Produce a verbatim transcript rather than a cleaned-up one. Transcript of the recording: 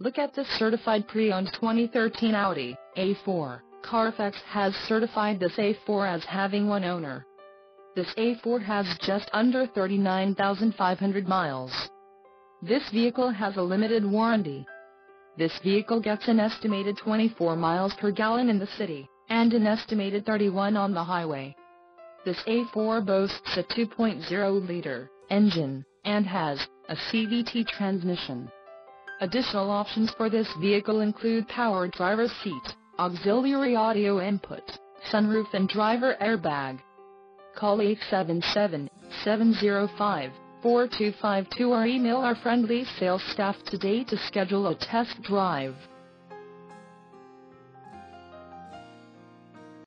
Look at this certified pre-owned twenty thirteen Audi A four. Carfax has certified this A four as having one owner. This A four has just under thirty-nine thousand five hundred miles. This vehicle has a limited warranty. This vehicle gets an estimated twenty-four miles per gallon in the city, and an estimated thirty-one on the highway. This A four boasts a two point oh liter engine, and has a C V T transmission. Additional options for this vehicle include power driver's seat, auxiliary audio input, sunroof and driver airbag. Call eight seven seven, seven zero five, four two five two or email our friendly sales staff today to schedule a test drive.